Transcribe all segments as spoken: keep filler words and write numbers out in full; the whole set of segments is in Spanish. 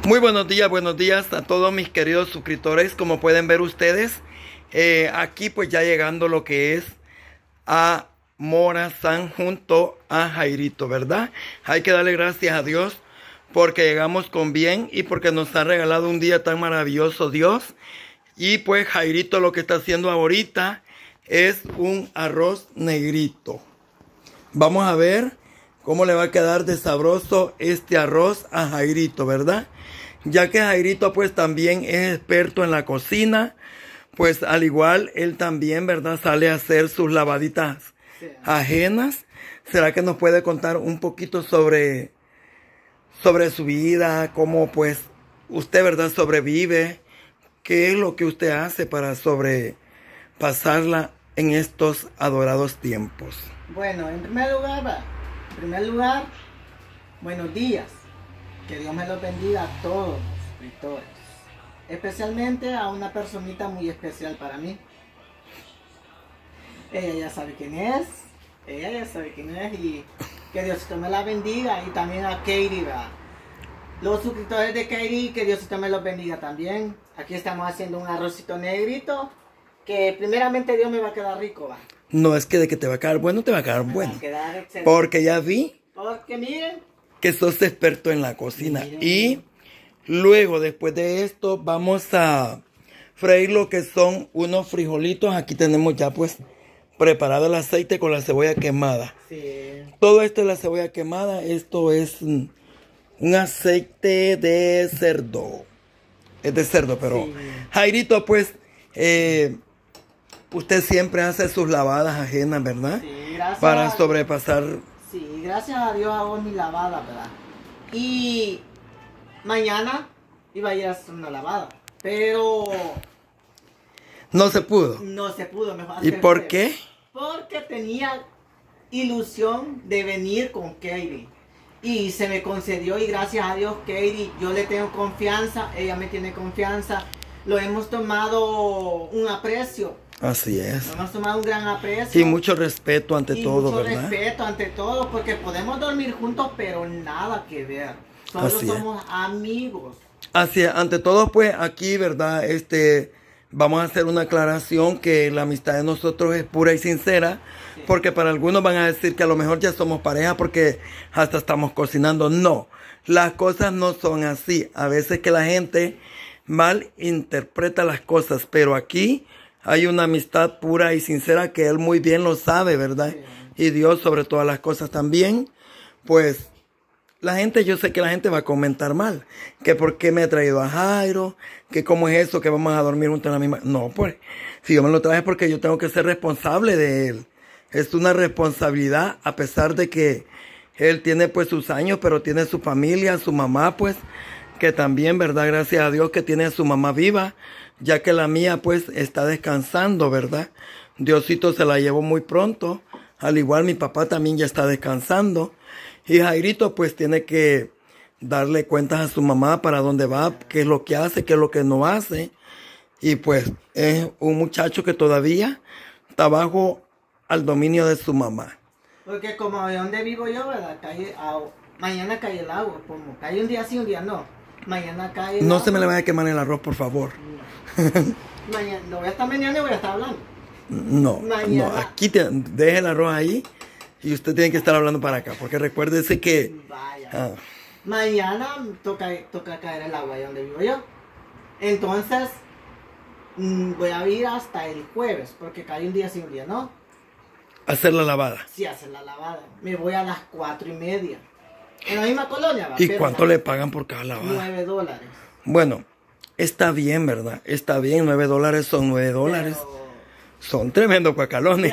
Muy buenos días, buenos días a todos mis queridos suscriptores. Como pueden ver ustedes, eh, aquí pues ya llegando lo que es a Morazán junto a Jairito, ¿verdad? Hay que darle gracias a Dios porque llegamos con bien y porque nos ha regalado un día tan maravilloso Dios. Y pues Jairito lo que está haciendo ahorita es un arroz negrito. Vamos a ver cómo le va a quedar de sabroso este arroz a Jairito, ¿verdad? Ya que Jairito pues también es experto en la cocina, pues al igual él también, ¿verdad? Sale a hacer sus lavaditas sí. ajenas. ¿Será que nos puede contar un poquito sobre, sobre su vida? Cómo pues usted, ¿verdad? Sobrevive. ¿Qué es lo que usted hace para sobrepasarla en estos adorados tiempos? Bueno, en primer lugar, ¿verdad? En primer lugar, buenos días. Que Dios me los bendiga a todos los suscriptores. Especialmente a una personita muy especial para mí. Ella ya sabe quién es. Ella ya sabe quién es. Y que Diosito me la bendiga. Y también a Katie, ¿verdad? Los suscriptores de Katie, que Diosito me los bendiga también. Aquí estamos haciendo un arrocito negrito. Que primeramente Dios me va a quedar rico, ¿va? No es que de que te va a quedar bueno, te va a quedar me bueno. Va a quedar excelente. Porque ya vi. Porque miren. Que sos experto en la cocina. Miren. Y luego, después de esto, vamos a freír lo que son unos frijolitos. Aquí tenemos ya pues preparado el aceite con la cebolla quemada. Sí. Todo esto es la cebolla quemada. Esto es un aceite de cerdo. Es de cerdo, pero sí. Jairito, pues, eh, usted siempre hace sus lavadas ajenas, ¿verdad? Sí, gracias. Para sobrepasar. Sí, gracias a Dios hago mi lavada, ¿verdad? Y mañana iba a ir a hacer una lavada, pero no se pudo. No se pudo, mejor. ¿Y por qué? Porque tenía ilusión de venir con Katie. Y se me concedió y gracias a Dios, Katie, yo le tengo confianza, ella me tiene confianza. Lo hemos tomado un aprecio. Así es. Lo hemos tomado un gran aprecio. Y mucho respeto ante y todo, mucho ¿verdad? Mucho respeto ante todo, porque podemos dormir juntos, pero nada que ver. Solo Así somos es. amigos. Así es. Ante todo, pues, aquí, ¿verdad? Este, vamos a hacer una aclaración que la amistad de nosotros es pura y sincera. Sí. Porque para algunos van a decir que a lo mejor ya somos pareja porque hasta estamos cocinando. No, las cosas no son así. A veces que la gente mal interpreta las cosas, pero aquí hay una amistad pura y sincera que él muy bien lo sabe, ¿verdad? Sí. Y Dios sobre todas las cosas también. Pues la gente, yo sé que la gente va a comentar mal. Que por qué me he traído a Jairo, que cómo es eso, que vamos a dormir juntos en la misma. No, pues, si yo me lo traje porque yo tengo que ser responsable de él. Es una responsabilidad, a pesar de que él tiene pues sus años, pero tiene su familia, su mamá, pues, que también, ¿verdad? Gracias a Dios que tiene a su mamá viva, ya que la mía pues está descansando, ¿verdad? Diosito se la llevó muy pronto, al igual mi papá también ya está descansando, y Jairito pues tiene que darle cuentas a su mamá para dónde va, qué es lo que hace, qué es lo que no hace, y pues es un muchacho que todavía está bajo al dominio de su mamá. Porque como de donde vivo yo, ¿verdad? Cae, a, mañana cae el agua, como cae un día sí, un día no. Mañana cae el No agua. se me le vaya a quemar el arroz, por favor. No. Mañana, no voy a estar mañana y voy a estar hablando. No, mañana. No, aquí te, deje el arroz ahí y usted tiene que estar hablando para acá, porque recuérdese que... Vaya. Ah. Mañana toca, toca caer el agua ahí donde vivo yo. Entonces, mmm, voy a ir hasta el jueves, porque cae un día sí, un día no. Hacer la lavada. Sí, hacer la lavada. Me voy a las cuatro y media. En la misma colonia, ¿va? ¿Y cuánto le pagan por cada lavada? Nueve dólares. Bueno, está bien, ¿verdad? Está bien, nueve dólares son nueve dólares. Pero... son tremendos cuacalones.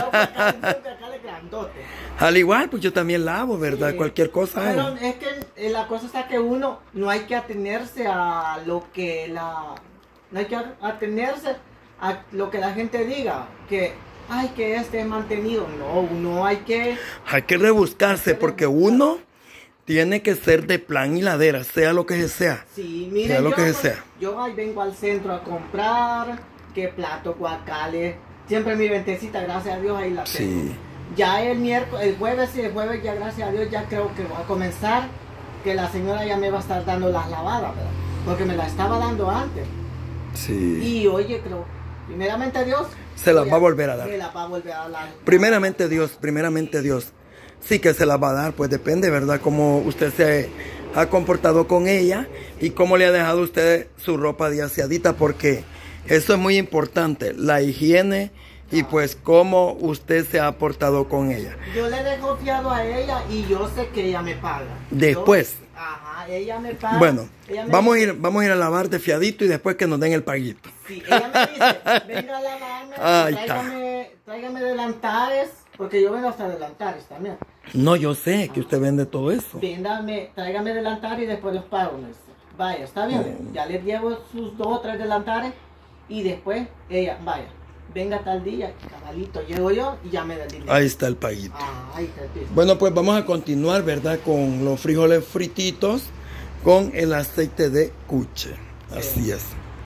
Al igual, pues yo también lavo, ¿verdad? Sí. Cualquier cosa. Pero es que la cosa está que uno no hay que atenerse a lo que la... No hay que atenerse a lo que la gente diga. Que... ay, que este es mantenido. No, uno hay que... Hay que rebuscarse porque uno tiene que ser de plan y ladera, sea lo que sea. Sí, miren, sea lo yo, que sea. Yo ahí vengo al centro a comprar, que plato, guacales. Siempre mi ventecita, gracias a Dios, ahí la tengo. Sí. Ya el miércoles, el jueves y el jueves ya gracias a Dios ya creo que va a comenzar. que la señora ya me va a estar dando las lavadas, ¿verdad? Porque me la estaba dando antes. Sí. Y oye, creo, primeramente Dios. Se las va a volver a dar. Se las va a volver a dar. Primeramente Dios, primeramente Dios. Sí que se las va a dar, pues depende, ¿verdad? Cómo usted se ha comportado con ella y cómo le ha dejado usted su ropa de aseadita, porque eso es muy importante, la higiene y pues cómo usted se ha portado con ella. Yo le dejo fiado a ella y yo sé que ella me paga. Después. Yo, ajá, ella me paga. Bueno, ella me vamos, dice, a ir, vamos a ir a lavar de fiadito y después que nos den el paguito. Sí, ella me dice, venga a lavarme, Ahí tráigame, tráigame delantares, porque yo vendo hasta delantares también. No, yo sé que usted vende todo eso. Véndame, tráigame delantares y después los pago, me dice. Vaya, está bien, Mm. ya le llevo sus dos o tres delantares y después ella, vaya, venga tal día, cabalito, llego yo y ya me da el dinero. Ahí está el paguito. Ah, ahí está el piso. Bueno, pues vamos a continuar, ¿verdad? Con los frijoles frititos con el aceite de cuche. Así es.